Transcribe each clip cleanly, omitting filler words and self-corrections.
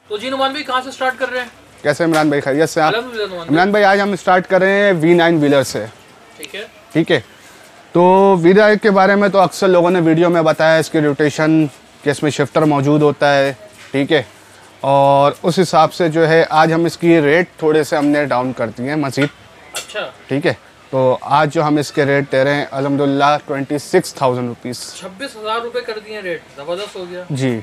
तो जी नुमान भाई कहाँ से स्टार्ट कर रहे हैं? कैसे इमरान भाई, खैरियत से आप? इमरान भाई आज हम स्टार्ट कर रहे हैं V9 व्हीलर से। ठीक है। तो V9 के बारे में तो अक्सर लोगों ने वीडियो में बताया, इसकी रोटेशन कि इसमें शिफ्टर मौजूद होता है। ठीक है, और उस हिसाब से जो है आज हम इसकी रेट थोड़े से हमने डाउन कर दिए हैं मज़ीद। अच्छा, ठीक है। तो आज जो हम इसके रेट दे रहे हैं अल्हम्दुलिल्लाह 26,000 रुपीज़। 26,000 रुपये कर दिए रेट, ज़बरदस्त हो गया जी।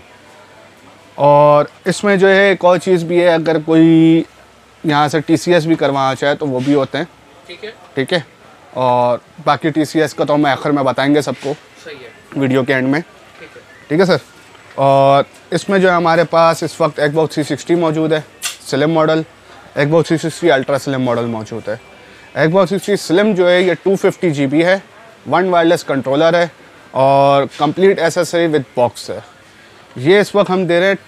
और इसमें जो है एक और चीज़ भी है, अगर कोई यहाँ से TCS भी करवाना चाहे तो वो भी होते हैं। ठीक है। और बाकी TCS का तो हम आखिर में बताएंगे सबको, सही है, वीडियो के एंड में। ठीक है सर। और इसमें जो है हमारे पास इस वक्त Xbox 360 मौजूद है, slim model. Xbox 360 ultra slim model मौजूद है। Xbox 360 स्लिम जो है ये 250 GB है, 1 वायरलेस कंट्रोलर है और कंप्लीट एसेसरी विद बॉक्स है। ये इस वक्त हम दे रहे हैं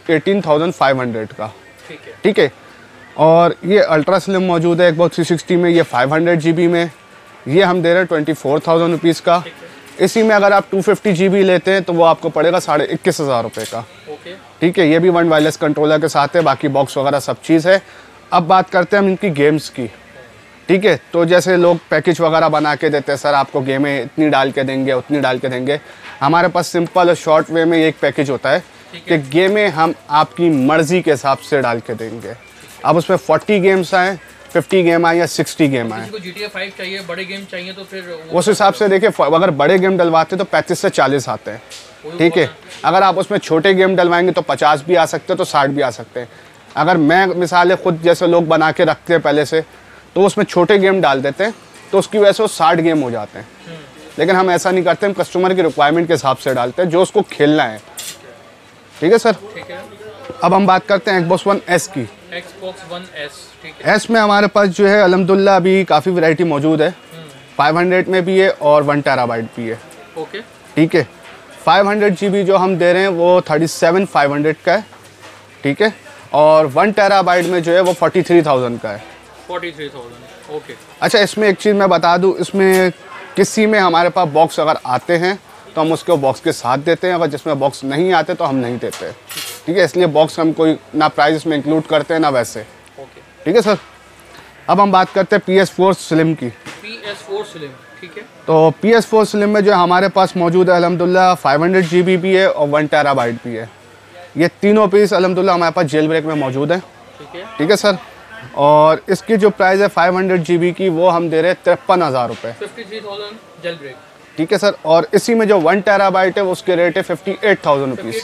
18,500 का। ठीक है। और ये अल्ट्रा स्लिम मौजूद है Xbox 360 में, ये 500 GB में, ये हम दे रहे हैं 24,000 रुपीज़ का। इसी में अगर आप 250 GB लेते हैं तो वो आपको पड़ेगा 21,500 रुपये का। ठीक है, ये भी 1 वायरलेस कंट्रोलर के साथ है, बाकी बॉक्स वगैरह सब चीज़ है। अब बात करते हैं हम इनकी गेम्स की। ठीक है, तो जैसे लोग पैकेज वगैरह बना के देते हैं, सर आपको गेमें इतनी डाल के देंगे, उतनी डाल के देंगे। हमारे पास सिंपल और शॉर्ट वे में एक पैकेज होता है कि गेमें हम आपकी मर्ज़ी के हिसाब से डाल के देंगे। अब उसमें 40 गेम्स आएँ, 50 गेम आए या 60 गेम आए। GTA 5 चाहिए, बड़े गेम चाहिए तो फिर उस हिसाब से देखिए, अगर बड़े गेम डलवाते तो 35 से 40 आते हैं। ठीक है। अगर आप उसमें छोटे गेम डलवाएंगे तो 50 भी आ सकते हैं, तो 60 भी आ सकते हैं। अगर मैं मिसाल है खुद जैसे लोग बना के रखते हैं पहले से, तो उसमें छोटे गेम डाल देते हैं तो उसकी वजह से वो 60 गेम हो जाते हैं। लेकिन हम ऐसा नहीं करते, हम कस्टमर की रिक्वायरमेंट के हिसाब से डालते हैं जो उसको खेलना है। ठीक है सर। अब हम बात करते हैं Xbox One S की। Xbox One S, ठीक है। S में हमारे पास जो है अल्हम्दुलिल्लाह अभी काफ़ी वैरायटी मौजूद है। 500 में भी है और 1 टेराबाइट भी है। ओके। ठीक है। 500 GB जो हम दे रहे हैं वो 37,500 का है। ठीक है। और 1 टेराबाइट में जो है वो 43,000 का है। 43,000, ओके। अच्छा, इसमें एक चीज़ मैं बता दूं, इसमें किसी में हमारे पास बॉक्स अगर आते हैं तो हम उसको बॉक्स के साथ देते हैं, अगर जिसमें बॉक्स नहीं आते तो हम नहीं देते। ठीक है, इसलिए बॉक्स हम कोई ना प्राइस में इंक्लूड करते हैं ना वैसे। ओके। ठीक है सर। अब हम बात करते हैं PS4 स्लिम की। PS4 स्लिम, ठीक है। तो PS4 स्लिम में जो हमारे पास मौजूद है अल्हम्दुलिल्लाह 500 GB भी है और 1 टेराबाइट भी है। ये तीनों पीस अल्हम्दुलिल्लाह हमारे पास जेल ब्रेक में मौजूद है। ठीक है सर। और इसकी जो प्राइस है 500 GB की वो हम दे रहे हैं 53,000 रुपये। 53,000 जेल ब्रेक। ठीक है सर। और इसी में जो 1 टेराबाइट है उसके रेट है 58,000 रुपीज़।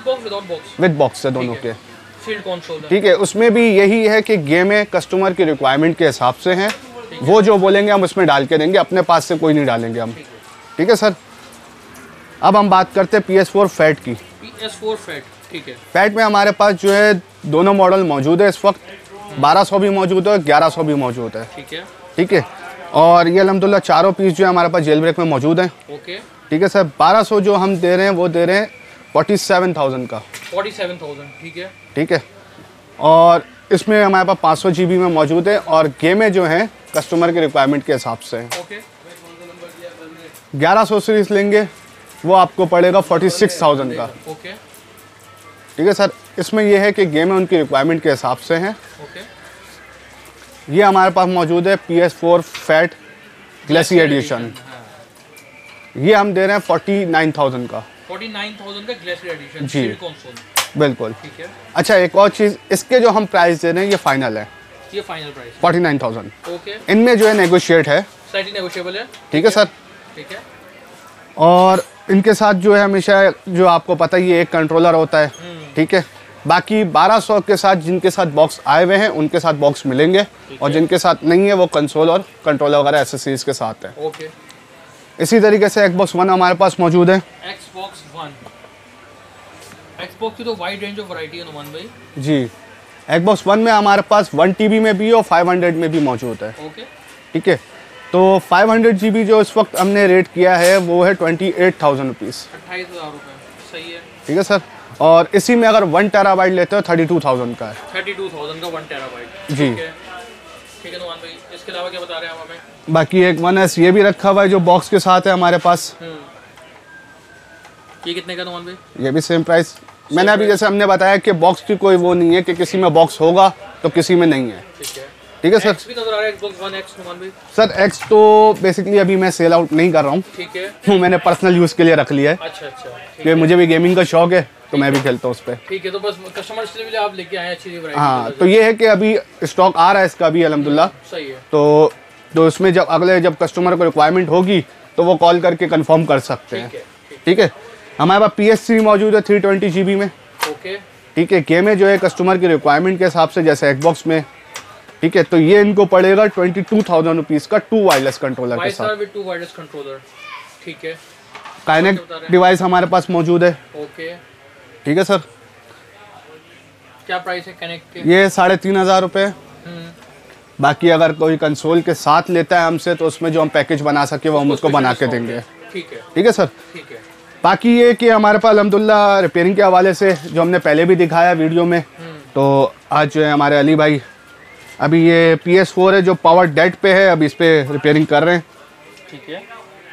विद बॉक्स है दोनों के। Field console. ठीक है, उसमें भी यही है कि गेमें कस्टमर की रिक्वायरमेंट के हिसाब से हैं, वो जो बोलेंगे हम उसमें डाल के देंगे, अपने पास से कोई नहीं डालेंगे हम। ठीक है सर। अब हम बात करते हैं PS4 फैट की। PS4 फैट, ठीक है। फैट में हमारे पास जो है दोनों मॉडल मौजूद है इस वक्त। 1200 भी मौजूद है, 1100 भी मौजूद है। ठीक है। और ये अल्हम्दुलिल्लाह चारों पीस जो है हमारे पास जेल ब्रेक में मौजूद हैं। ओके। ठीक है सर। 1200 जो हम दे रहे हैं वो दे रहे हैं 47,000 का। 47,000, ठीक है। ठीक है। और इसमें हमारे पास 500 GB में मौजूद है और गेमें जो हैं कस्टमर की रिक्वायरमेंट के हिसाब से हैं। ओके। 1100 सीरीज लेंगे वो आपको पड़ेगा 46,000 का। ओके। ठीक है सर। इसमें यह है कि गेमें उनकी रिक्वायरमेंट के हिसाब से हैं। ओके। ये हमारे पास मौजूद है PS4 फैट ग्लेसी एडिशन। ये हम दे रहे हैं 49,000 का। 49,000 का ग्लेसी एडिशन जी, बिल्कुल। ठीक है। अच्छा, एक और चीज़, इसके जो हम प्राइस दे रहे हैं ये फाइनल है। ये फाइनल प्राइस 49,000। ओके। इनमें जो है नेगोशिएट है, स्लाइटली नेगोशिएबल है। ठीक है सर। ठीक है। और इनके साथ जो है हमेशा जो आपको पता ही है एक कंट्रोलर होता है। ठीक है। बाकी 1200 के साथ जिनके साथ बॉक्स आए हुए हैं उनके साथ बॉक्स मिलेंगे और जिनके साथ नहीं है वो कंसोल और कंट्रोलर वगैरह एसेसरीज के साथ है। ओके। इसी तरीके से Xbox One हमारे पास मौजूद है। Xbox One, Xbox की तो वाइड रेंज ऑफ वैरायटी है नुमान भाई। जी। Xbox One में हमारे पास 1 TB में भी और 500 में भी मौजूद है। ओके। ठीक है। तो 500 GB जो इस वक्त हमने रेट किया है वो है 28,000 रुपीज़। 28,000 रुपये, सही है। ठीक है सर। और इसी में अगर 1 टेराबाइट लेते हो 32,000 का है। 32,000 का 1 टेराबाइट। जी। ठीक है नुमान भाई, इसके अलावा क्या बता रहे हैं आप हमें? बाकी एक 1S ये भी रखा हुआ है जो बॉक्स के साथ है हमारे पास। ये कितने का नुमान भाई? ये भी सेम प्राइस मैंने अभी जैसे हमने बताया कि बॉक्स की कोई वो नहीं है कि किसी में बॉक्स होगा तो किसी में नहीं है। ठीक है सर। X भी नजर आ रहा है Xbox One X नुमान भाई। सर एक्स तो बेसिकली अभी मैं सेल आउट नहीं कर रहा हूँ, ठीक है। वो मैंने पर्सनल यूज़ के लिए रख लिया है अच्छा ठीक कि मुझे भी गेमिंग का शौक है तो मैं भी खेलता हूँ उस पर। ठीक है, तो बस कस्टमर्स के लिए आप लेके आए अच्छी वैरायटी। हाँ, तो ये है कि अभी स्टॉक आ रहा है इसका भी अल्हम्दुलिल्लाह। सही है। तो इसमें जब कस्टमर को रिक्वायरमेंट होगी तो वो कॉल करके कंफर्म कर सकते हैं। ठीक है। हमारे पास PS3 मौजूद है 320 GB में। ओके। ठीक है। गेम में जो है कस्टमर की रिक्वायरमेंट के हिसाब से जैसे एक्सबॉक्स में। ठीक है। तो ये इनको पड़ेगा 22,000 रुपीज़ का 2 वायरलेस कंट्रोलर के साथ। 2 वायरलेस कंट्रोलर। ठीक है। काइनेक्ट डिवाइस हमारे पास मौजूद है। ओके। ठीक है सर। क्या प्राइस है कनेक्ट के? ये 3,500 रुपये। बाकी अगर कोई कंसोल के साथ लेता है हमसे तो उसमें जो हम पैकेज बना सके वो हम उसको बना के देंगे। ठीक है। ठीक है सर। ठीक है। बाकी ये कि हमारे पास अल्हम्दुलिल्लाह रिपेयरिंग के हवाले से जो हमने पहले भी दिखाया वीडियो में, तो आज जो है हमारे अली भाई अभी ये PS4 है जो पावर डेड पे है, अभी इस पे रिपेयरिंग कर रहे हैं। ठीक है।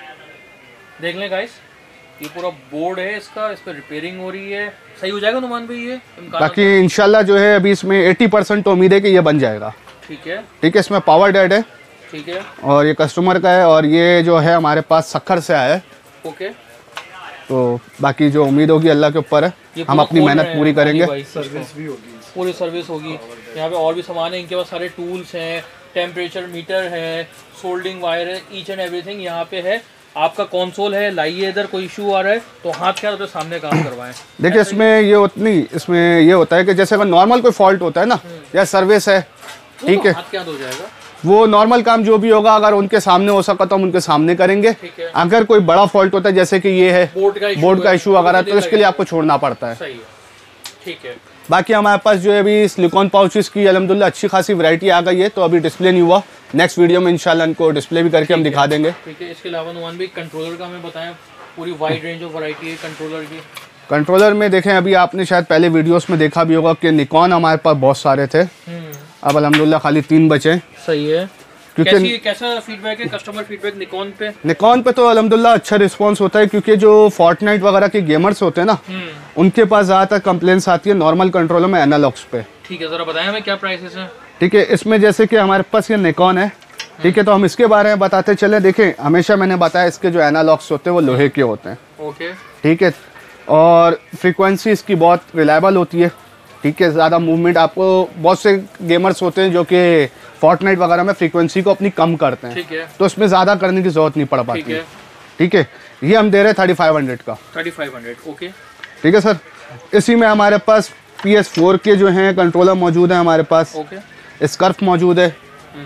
देख लें गाइस, ये पूरा बोर्ड है इसका, इस पे रिपेयरिंग हो रही है। सही हो जाएगा नुमान भाई ये? बाकी इंशाल्लाह जो है अभी इसमें 80% तो उम्मीद है कि ये बन जाएगा। ठीक है। ठीक है। इसमें पावर डेड है। ठीक है। और ये कस्टमर का है और ये जो है हमारे पास सक्खर से आया है। ओके। तो बाकी जो उम्मीद होगी अल्लाह के ऊपर है, हम अपनी मेहनत पूरी करेंगे। सर्विस भी होगी, पूरी सर्विस होगी। यहाँ पे और भी सामान है, इनके पास सारे टूल्स हैं, टेम्परेचर मीटर है, सोल्डिंग वायर है, ईच एंड एवरीथिंग यहाँ पे है। आपका कंसोल है, लाइए इधर, कोई इशू आ रहा है तो हाथ क्या होता है सामने काम करवाएं। देखिए इसमें ये होता है कि जैसे अगर नॉर्मल कोई फॉल्ट होता है ना या सर्विस है, ठीक है, हाथ क्या हो जाएगा, वो नॉर्मल काम जो भी होगा अगर उनके सामने हो सका तो हम उनके सामने करेंगे। अगर कोई बड़ा फॉल्ट होता है जैसे कि ये है बोर्ड का इशू वगैरह, तो इसके लिए आपको छोड़ना पड़ता है। सही है। ठीक है। बाकी हमारे पास जो है अभी सिलिकॉन पाउचेस की अल्हम्दुलिल्लाह अच्छी खासी वैरायटी आ गई है, तो अभी डिस्प्ले नहीं हुआ, नेक्स्ट वीडियो में इंशाल्लाह इनको डिस्प्ले भी करके हम दिखा देंगे। ठीक है। इसके अलावा नुमान भाई कंट्रोलर का हमें बताएं, पूरी वाइड रेंज ऑफ वैरायटी है कंट्रोलर की। कंट्रोलर में देखें अभी आपने शायद पहले वीडियोस में देखा भी होगा कि निकॉन हमारे पास बहुत सारे थे, अब अल्हम्दुलिल्लाह खाली 3 बचे। सही है। क्योंकि कैसा फीडबैक है, कस्टमर फीडबैक निकॉन पे तो अल्हम्दुलिल्लाह अच्छा रिस्पांस होता है, क्योंकि जो फोर्टनाइट वगैरह के गेमर्स होते हैं ना, उनके पास ज़्यादातर कंप्लेंट्स आती है नॉर्मल कंट्रोलर में एनालॉग्स पे। ठीक है, जरा बताएं हमें क्या प्राइसेस हैं। ठीक है। इसमें जैसे कि हमारे पास ये निकॉन है, ठीक है, तो हम इसके बारे में बताते चले। देखें हमेशा मैंने बताया इसके जो एनालॉग्स होते हैं वो लोहे के होते हैं। ओके। ठीक है। और फ्रीक्वेंसी इसकी बहुत रिलायबल होती है। ठीक है। ज़्यादा मूवमेंट, आपको बहुत से गेमर्स होते हैं जो कि फोर्टनाइट वगैरह में फ्रीक्वेंसी को अपनी कम करते हैं, ठीक है, तो उसमें ज़्यादा करने की ज़रूरत नहीं पड़ पाती। ठीक है। ठीक है। ये हम दे रहे हैं 3500 का। 3500। ओके। ठीक है सर। इसी में हमारे पास PS4 के जो हैं कंट्रोलर मौजूद है हमारे पास। ओके। स्कर्फ मौजूद है।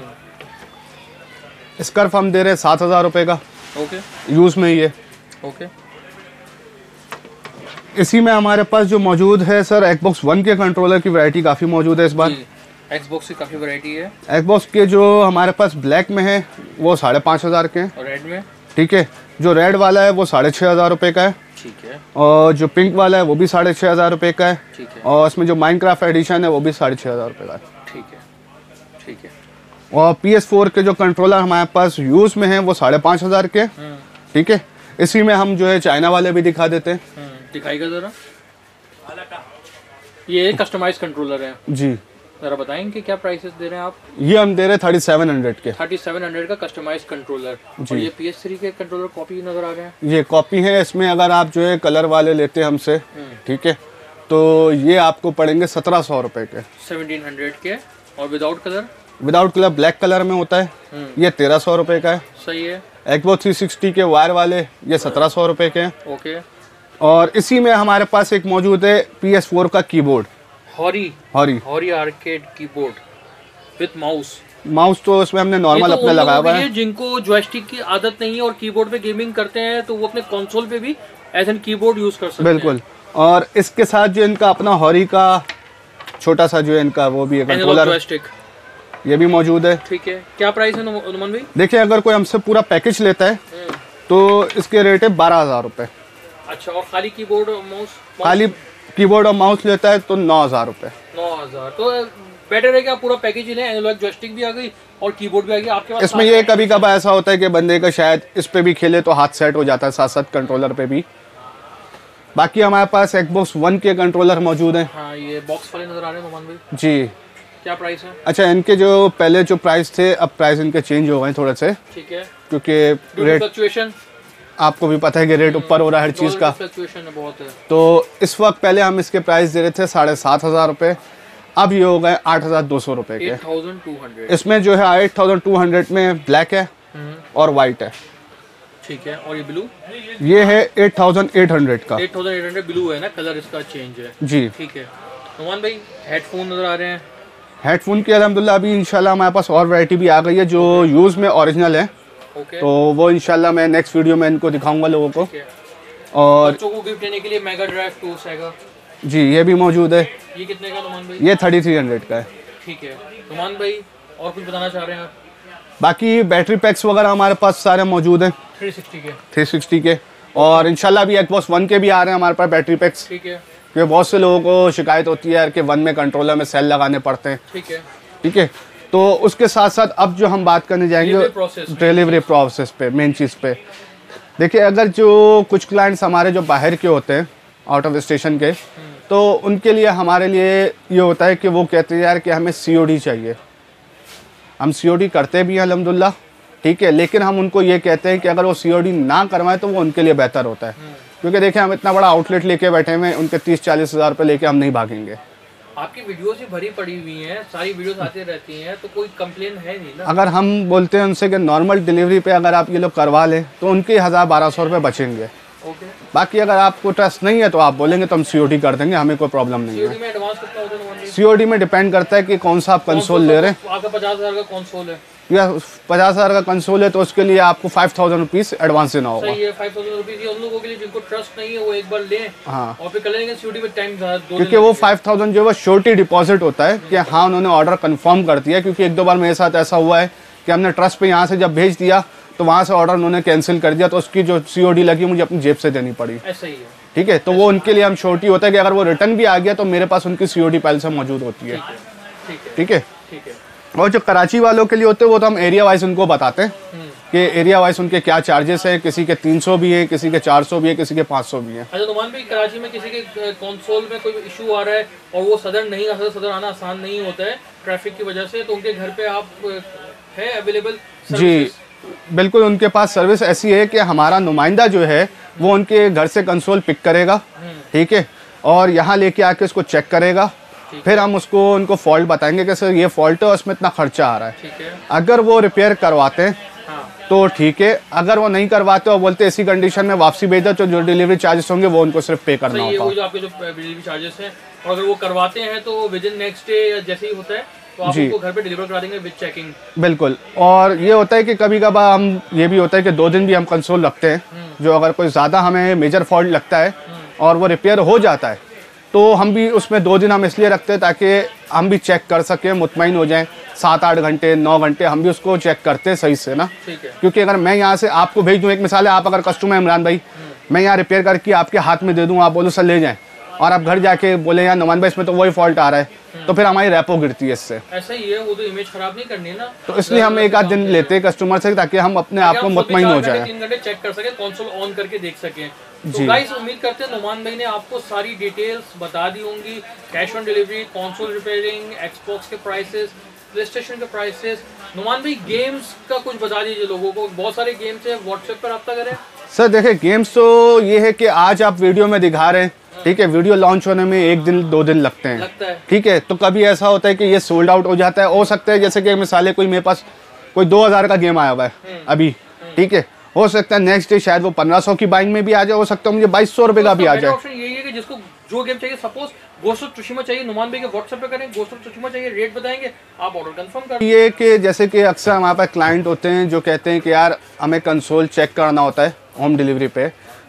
स्कर्फ हम दे रहे हैं 7,000 रुपये का। ओके। यूज़ में ही है। ओके। इसी में हमारे पास जो मौजूद है सर Xbox One के कंट्रोलर की वैरायटी काफ़ी मौजूद है इस बार। Xbox की काफ़ी वैरायटी है। Xbox के जो हमारे पास ब्लैक में है वो 5,500 के हैं। और रेड में? ठीक है। जो रेड वाला है वो 6,500 रुपये का है। ठीक है। और जो पिंक वाला है वो भी 6,500 रुपये का है। ठीक है। और इसमें जो माइनक्राफ्ट एडिशन है वो भी 6,500 रुपये का है। ठीक है। ठीक है। और PS4 के जो कंट्रोलर हमारे पास यूज़ में हैं वो 5,500 के। ठीक है। इसी में हम जो है चाइना वाले भी दिखा देते हैं। दिखाएगा जरा। ये कस्टमाइज कंट्रोलर है जी, जरा बताएंगे क्या प्राइसेस दे रहे हैं आप? ये हम दे रहे हैं 3700 के। 3700 का कस्टमाइज कंट्रोलर। और ये PS3 के कंट्रोलर कॉपी नजर आ रहे हैं। ये कॉपी है। इसमें अगर आप जो है कलर वाले लेते हैं हमसे, ठीक है, तो ये आपको पड़ेंगे 1,700 रुपये के। 1700 के। और without colour? Without colour black colour में होता है, ये 1,300 रुपये का है। सही है। Xbox 360 के वायर वाले ये 1,700 रुपये के हैं। ओके। और इसी में हमारे पास एक मौजूद है PS4 का keyboard, Hori arcade keyboard with mouse तो इसमें हमने नॉर्मल अपना लगाया हुआ है। जिनको जॉयस्टिक की आदत नहीं है और कीबोर्ड पे गेमिंग करते हैं तो वो अपने कंसोल पे भी एज एन कीबोर्ड यूज कर सकते हैं। बिल्कुल। और इसके साथ जो इनका अपना हॉरी का छोटा सा जो है इनका वो भी है कंट्रोलर, जॉयस्टिक, ये भी मौजूद है। ठीक है। क्या प्राइस है नुमान भाई? देखिए अगर कोई हमसे पूरा पैकेज लेता है तो इसके रेट है 12,000 रुपये। अच्छा। और खाली कीबोर्ड और माउस? खाली कीबोर्ड और माउस लेता है तो 9,000 रुपये। 9,000 तो बेटर है कि आप पूरा पैकेज ही लें। एनालॉग जॉयस्टिक भी आ गई और कीबोर्ड भी आ गई आपके पास। इसमें ये कभी कभार ऐसा होता है कि बंदे का शायद इस पे भी खेले तो हाथ सेट हो जाता है साथ साथ कंट्रोलर पे भी। बाकी हमारे पास Xbox One के कंट्रोलर मौजूद हैं। हाँ, ये बॉक्स वाले नजर आ रहे हैं नुमान भाई। जी, क्या प्राइस है? अच्छा, इनके जो पहले जो प्राइस थे, अब प्राइस इनके चेंज हो गए थोड़े से, ठीक है, क्योंकि रेट फ्लक्चुएशन आपको भी पता है कि रेट ऊपर हो रहा है हर चीज़ का। फ्लक्चुएशन बहुत है। तो इस वक्त पहले हम इसके प्राइस दे रहे थे 7,500 रुपये, अब ये हो गए 8,200 रुपये के। 8,200। इसमें जो है 8,200 में ब्लैक है और वाइट है। ठीक है, और ये ब्लू? ये है 8,800 का। 8,800 ब्लू है ना, कलर इसका चेंज है जी। ठीक है। नुमान भाई हेडफोन नजर आ रहे हैं। हेडफोन की अल्हम्दुलिल्लाह अभी इंशाल्लाह हमारे पास और वैरायटी भी आ गई है जो यूज़ में ओरिजिनल है। तो वो इंशाल्लाह मैं नेक्स्ट वीडियो में इनको दिखाऊंगा लोगों को। और बच्चों को गिफ्ट देने के लिए मेगा ड्राइव 2 सेगा, जी, ये भी मौजूद है। ये कितने का नुमान भाई? ये 3,300 का है। ठीक है नुमान भाई, और कुछ बताना चाह रहे हैं आप? बाकी बैटरी पैक्स वगैरह हमारे पास सारे मौजूद हैं 360 के, और इंशाल्लाह भी Xbox One के भी आ रहे हैं हमारे पास बैटरी पैक्स। ठीक है, क्योंकि बहुत से लोगों को शिकायत होती है यार कि वन में कंट्रोलर में सेल लगाने पड़ते हैं। ठीक है, तो उसके साथ साथ अब जो हम बात करने जाएंगे डिलीवरी प्रोसेस पे, मेन चीज़ पे। देखिए, अगर जो कुछ क्लाइंट्स हमारे जो बाहर के होते हैं, आउट ऑफ स्टेशन के, तो उनके लिए हमारे लिए ये होता है कि वो कहते हैं यार कि हमें COD चाहिए। हम COD करते भी हैं अल्हम्दुलिल्लाह, ठीक है, लेकिन हम उनको ये कहते हैं कि अगर वो COD ना करवाएं तो वो उनके लिए बेहतर होता है। क्योंकि देखिए, हम इतना बड़ा आउटलेट लेके बैठे हुए हैं, उनके 30-40 हज़ार रुपये लेके हम नहीं भागेंगे। आपकी वीडियोस ही भरी पड़ी हुई हैं, सारी वीडियोस आती रहती हैं, तो कोई कंप्लेन है नहीं ना? अगर हम बोलते हैं उनसे कि नॉर्मल डिलीवरी पे अगर आप ये लोग करवा लें तो उनके 1,000-1,200 रुपये बचेंगे। बाकी अगर आपको ट्रस्ट नहीं है तो आप बोलेंगे तो हम COD कर देंगे, हमें कोई प्रॉब्लम नहीं है। COD में एडवांस कितना होता है? COD में डिपेंड करता है कि कौन सा आप कंसोल ले रहे हैं। आपका 50,000 का कंसोल है या 50,000 का कंसोल है तो उसके लिए आपको 5,000 रुपीज़ एडवांस देना होगा। सही है, 5,000 रुपीज़ उन लोगों के लिए जिनको ट्रस्ट नहीं है, वो एक बार लें। हाँ, और फिर कर लेंगे COD में टाइम क्योंकि वो 5,000 जो है श्योरिटी डिपॉजिट होता है कि हाँ उन्होंने ऑर्डर कंफर्म कर दिया। क्योंकि 1-2 बार मेरे साथ ऐसा हुआ है कि हमने ट्रस्ट पे यहाँ से जब भेज दिया तो वहाँ से ऑर्डर उन्होंने कैंसिल कर दिया, तो उसकी जो COD लगी मुझे अपनी जेब से देनी पड़ी। ऐसा ही है। ठीक है, तो वो उनके लिए हम श्योरिटी होता है कि अगर वो रिटर्न भी आ गया तो मेरे पास उनकी COD पहले से मौजूद होती है। ठीक है। और जो कराची वालों के लिए होते हैं वो तो हम एरिया वाइज उनको बताते हैं कि एरिया वाइज उनके क्या चार्जेस है। किसी के 300 भी है, किसी के 400 भी है, किसी के 500 भी है। अच्छा नुमान भाई, कराची में किसी के कंसोल में कोई इशू आ रहा है और वो सदर नहीं आ सकता, सदर आना आसान नहीं होता है ट्रैफिक की वजह से, तो उनके घर पे आप है अवेलेबल? जी बिल्कुल, उनके पास सर्विस ऐसी है कि हमारा नुमाइंदा जो है वो उनके घर से कंसोल पिक करेगा, ठीक है, और यहाँ लेके आके उसको चेक करेगा। फिर हम उसको उनको फॉल्ट बताएंगे कि सर ये फॉल्ट है और उसमें इतना खर्चा आ रहा है। अगर वो रिपेयर करवाते हैं तो ठीक है, अगर वो नहीं करवाते और बोलते इसी कंडीशन में वापसी भेज दो, तो जो डिलीवरी चार्जेस होंगे वो उनको सिर्फ पे करना होगा। वो जो आपके जो डिलीवरी चार्जेस हैं, और अगर वो करवाते हैं तो विद इन नेक्स्ट डे या जैसे ही होता है तो आप उनको घर पे डिलीवर करा देंगे विद चेकिंग। बिल्कुल, और ये होता है कि कभी कभार हम ये भी होता है कि 2 दिन भी हम कंसोल रखते हैं, जो अगर कोई ज़्यादा हमें मेजर फॉल्ट लगता है और वो रिपेयर हो जाता है तो हम भी उसमें 2 दिन हम इसलिए रखते हैं ताकि हम भी चेक कर सकें, मुतमईन हो जाएं। 7-8 घंटे 9 घंटे हम भी उसको चेक करते हैं सही से ना। क्योंकि अगर मैं यहाँ से आपको भेज दूँ, एक मिसाल है, आप अगर कस्टमर इमरान भाई, मैं यहाँ रिपेयर करके आपके हाथ में दे दूँ, आप बोलो सर ले जाएं, और आप घर जाके बोले यार नुमान भाई इसमें तो वही फॉल्ट आ रहा है, तो फिर हमारी रेपो गिरती है इससे। ऐसा ही है, वो तो इमेज खराब नहीं करनी है ना, तो इसलिए हम 1-8 दिन लेते हैं कस्टमर से ताकि हम अपने आप को मुतमईन हो जाए, 3 घंटे चेक कर सके, कंसोल ऑन करके देख सकें। तो गाइस उम्मीद करते हैं नुमान भाई ने आपको सारी डिटेल्स बता दी होंगी, cash on delivery, console repairing, Xbox के प्राइसेस, प्लेस्टेशन के प्राइसेस। नुमान भाई गेम्स का कुछ बता दीजिए लोगों को, बहुत सारे गेम्स है, व्हाट्सएप पर रब्ता करें। सर देखिए, गेम्स तो ये है कि आज आप वीडियो में दिखा रहे हैं, ठीक है, वीडियो लॉन्च होने में 1 दिन 2 दिन लगते हैं, ठीक है, तो कभी ऐसा होता है कि ये सोल्ड आउट हो जाता है। हो सकता है जैसे कि मिसाल है, कोई मेरे पास कोई 2,000 का गेम आया हुआ है अभी, ठीक है, हो सकता है नेक्स्ट डे शायद वो 1,500 की बाइंग में भी आ जाए, हो सकता है मुझे 2,200 रुपये का भी आ जाए। ऑप्शन यही है कि जिसको जो गेम चाहिए, सपोज गोस्ट ऑफ त्सुशिमा चाहिए, नुमान भाई के व्हाट्सएप पे करें, गोस्ट ऑफ त्सुशिमा चाहिए, रेट बताएंगे, आप ऑर्डर कंफर्म कर। ये कि जैसे कि अक्सर हमारे पास क्लाइंट होते हैं जो कहते हैं कि यार हमें कंसोल चेक करना होता है होम डिलीवरी पे,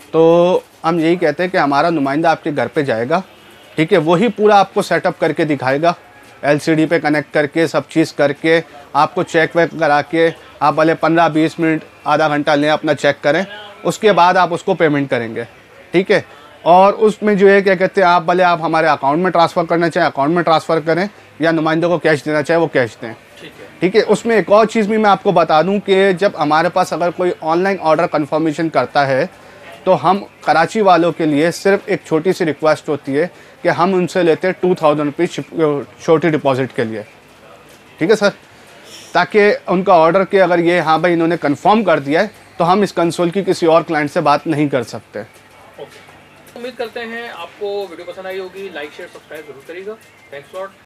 तो हम यही कहते हैं कि हमारा नुमाइंदा आपके घर पे जाएगा, ठीक है, वही पूरा आपको सेटअप करके दिखाएगा, LCD पे कनेक्ट करके सब चीज़ करके आपको चेक वेक करा के, आप भले 15-20 मिनट आधा घंटा लें अपना चेक करें, उसके बाद आप उसको पेमेंट करेंगे, ठीक है। और उसमें जो है क्या कहते हैं, आप भले आप हमारे अकाउंट में ट्रांसफ़र करना चाहें अकाउंट में ट्रांसफ़र करें, या नुमाइंदे को कैश देना चाहे वो कैश दें, ठीक है। उसमें एक और चीज़ भी मैं आपको बता दूं कि जब हमारे पास अगर कोई ऑनलाइन ऑर्डर कंफर्मेशन करता है तो हम कराची वालों के लिए सिर्फ एक छोटी सी रिक्वेस्ट होती है कि हम उनसे लेते हैं 2000 रुपीज़ छोटी डिपॉजिट के लिए, ठीक है सर, ताकि उनका ऑर्डर के अगर ये हाँ भाई इन्होंने कंफर्म कर दिया है तो हम इस कंसोल की किसी और क्लाइंट से बात नहीं कर सकते। उम्मीद करते हैं आपको वीडियो पसंद आई होगी। लाइक शेयर सब्सक्राइब जरूर करिएगा। Thanks lot.